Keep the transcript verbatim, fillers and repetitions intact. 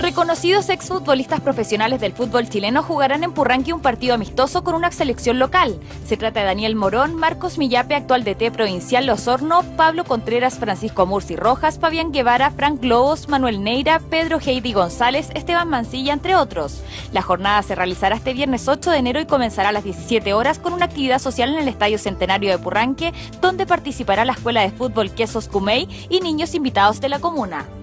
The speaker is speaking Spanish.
Reconocidos exfutbolistas profesionales del fútbol chileno jugarán en Purranque un partido amistoso con una selección local. Se trata de Daniel Morón, Marcos Millape, actual D T provincial Osorno, Pablo Contreras, Francisco Murci Rojas, Fabián Guevara, Frank Lobos, Manuel Neira, Pedro Heidi González, Esteban Mancilla, entre otros. La jornada se realizará este viernes ocho de enero y comenzará a las diecisiete horas con una actividad social en el Estadio Centenario de Purranque, donde participará la Escuela de Fútbol Quesos Cumey y niños invitados de la comuna.